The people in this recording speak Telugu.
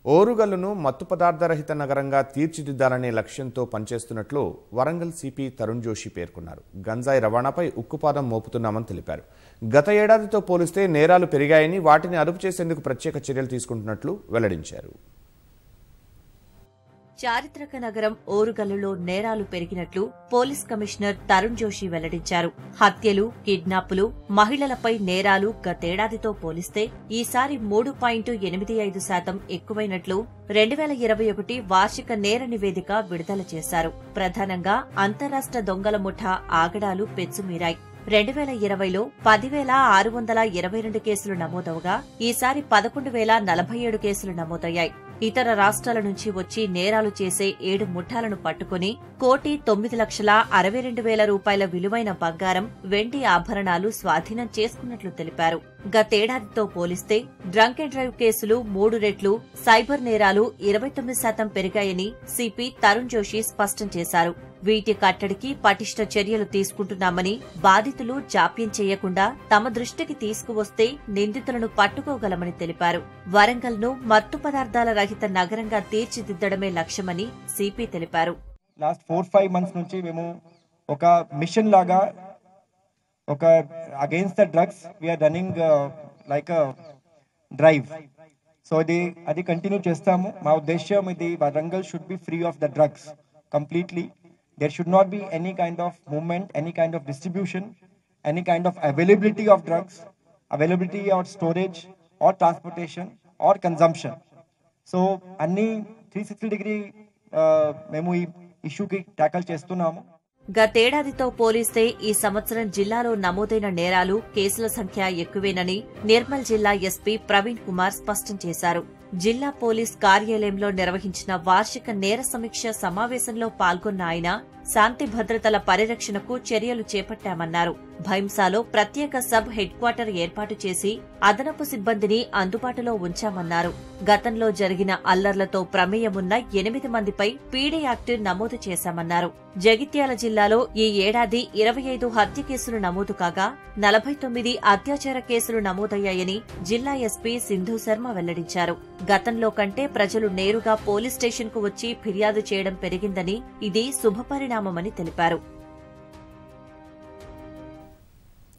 ఓరుగల్లును మత్తు పదార్థరహిత నగరంగా తీర్చిదిద్దాలనే లక్ష్యంతో పనిచేస్తున్నట్లు వరంగల్ సిపి తరుణ్ జోషి పేర్కొన్నారు. గంజాయి రవాణాపై ఉక్కుపాదం మోపుతున్నామని తెలిపారు. గత ఏడాదితో పోలిస్తే నేరాలు పెరిగాయని, వాటిని అదుపు చేసేందుకు ప్రత్యేక చర్యలు తీసుకుంటున్నట్లు వెల్లడించారు. చారిత్రక నగరం ఓరుగల్లులో నేరాలు పెరిగినట్లు పోలీస్ కమిషనర్ తరుణ్ జోషి వెల్లడించారు. హత్యలు, కిడ్నాపులు, మహిళలపై నేరాలు గతేడాదితో పోలిస్తే ఈసారి 3.85% ఎక్కువైనట్లు 2021 వార్షిక నేర నివేదిక విడుదల చేశారు. ప్రధానంగా అంతరాష్ట్ర దొంగల ముఠా ఆగడాలు పెచ్చుమీరాయి. 2020లో 10,622 కేసులు నమోదవగా ఈసారి 11,047 కేసులు నమోదయ్యాయి. ఇతర రాష్ట్రాల నుంచి వచ్చి నేరాలు చేసే 7 ముఠాలను పట్టుకుని 1,9,62,000 రూపాయల విలువైన బంగారం, వెండి ఆభరణాలు స్వాధీనం చేసుకున్నట్లు తెలిపారు. గతేడాదితో పోలిస్తే డ్రంక్ అండ్ డ్రైవ్ కేసులు 3 రెట్లు, సైబర్ నేరాలు 29% పెరిగాయని సిపి తరుణ్ జోషి స్పష్టం చేశారు. వీటి కట్టడికి పటిష్ట చర్యలు తీసుకుంటున్నామని, బాధితులు జాప్యం చేయకుండా తమ దృష్టికి తీసుకువస్తే నిందితులను పట్టుకోగలమని తెలిపారు. వరంగల్ను మత్తు పదార్థాల రహిత నగరంగా తీర్చిదిద్దడమే లక్ష్యమని సిపి తెలిపారు. లాస్ట్ 4-5 మంత్స్ నుంచి మేము ఒక మిషన్ లాగా ఒక against the drugs we're running like drive. So అది కంటిన్యూ చేస్తాము. మా ఉద్దేశం ఇది, Warangal should be free of the drugs completely. There should not be any kind of movement, any kind of distribution, any kind of availability of drugs, availability or storage or transportation or consumption. So, anni 360-degree మేము ఈ ఇష్యూకి ట్యాకల్ చేస్తున్నాము. గతేడాదితో పోలిస్తే ఈ సంవత్సరం జిల్లాలో నమోదైన నేరాలు, కేసుల సంఖ్య ఎక్కువేనని నిర్మల్ జిల్లా ఎస్పీ ప్రవీణ్ కుమార్ స్పష్టం చేశారు. జిల్లా పోలీస్ కార్యాలయంలో నిర్వహించిన వార్షిక నేర సమీక్ష సమావేశంలో పాల్గొన్న ఆయన శాంతి భద్రతల పరిరక్షణకు చర్యలు చేపట్టామన్నారు. భైంసాలో ప్రత్యేక సబ్ హెడ్ క్వార్టర్ ఏర్పాటు చేసి అదనపు సిబ్బందిని అందుబాటులో ఉంచామన్నారు. గతంలో జరిగిన అల్లర్లతో ప్రమేయమున్న 8 మందిపై పీడీ యాక్ట్ నమోదు చేశామన్నారు. జగిత్యాల జిల్లాలో ఈ ఏడాది 25 హత్య కేసులు నమోదు కాగా 49 అత్యాచార కేసులు నమోదయ్యాయని జిల్లా ఎస్పీ సింధు శర్మ వెల్లడించారు. గతంలో కంటే ప్రజలు నేరుగా పోలీస్ స్టేషన్కు వచ్చి ఫిర్యాదు చేయడం పెరిగిందని, ఇది శుభపరిణామమని తెలిపారు.